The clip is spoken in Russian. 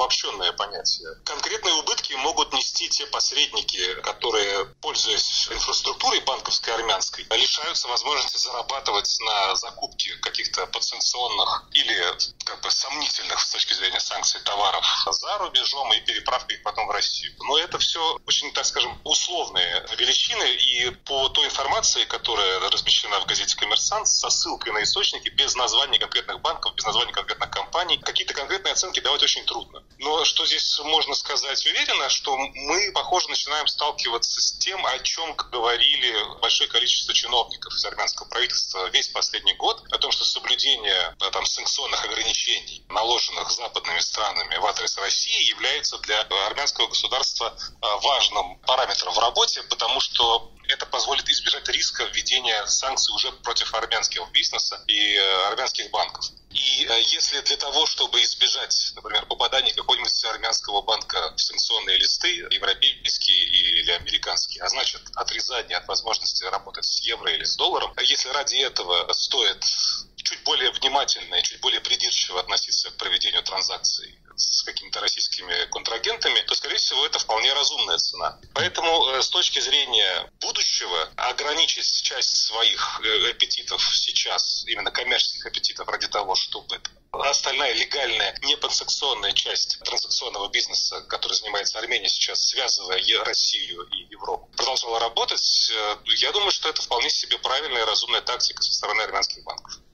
обобщенное понятие. Конкретные убытки могут нести те посредники, которые, пользуясь инфраструктурой банковской армянской, лишаются возможности зарабатывать на закупке каких-то подсанкционных или сомнительных с точки зрения санкций товаров за рубежом и переправкой их потом в Россию. Но это все очень, так скажем, условные величины, и по той информации, которая размещена в газете «Коммерсант», со ссылкой на источники, без названий конкретных банков, без названий конкретных компаний, какие-то конкретные оценки давать очень трудно. Но что здесь можно сказать уверенно, что мы, похоже, начинаем сталкиваться с тем, о чем говорили большое количество чиновников из армянского правительства весь последний год, о том, что соблюдение санкционных ограничений, наложенных западными странами в адрес России, является для армянского государства важным параметром в работе, потому что это позволит избежать риска введения санкций уже против армянского бизнеса и армянских банков. И если для того, чтобы избежать, например, попадания какого-нибудь армянского банка в санкционные листы, европейские или американские, а значит отрезание от возможности работать с евро или с долларом, если ради этого стоит чуть более внимательно и чуть более придирчиво относиться к проведению транзакций с какими-то российскими контрагентами, то, скорее всего, это вполне разумная цена. Поэтому с точки зрения будущего ограничить часть своих аппетитов сейчас, именно коммерческих аппетитов, ради того, чтобы остальная легальная, неподсанкционная часть транзакционного бизнеса, который занимается Армения сейчас, связывая Россию и Европу, продолжала работать, я думаю, что это вполне себе правильная и разумная тактика со стороны армянских банков.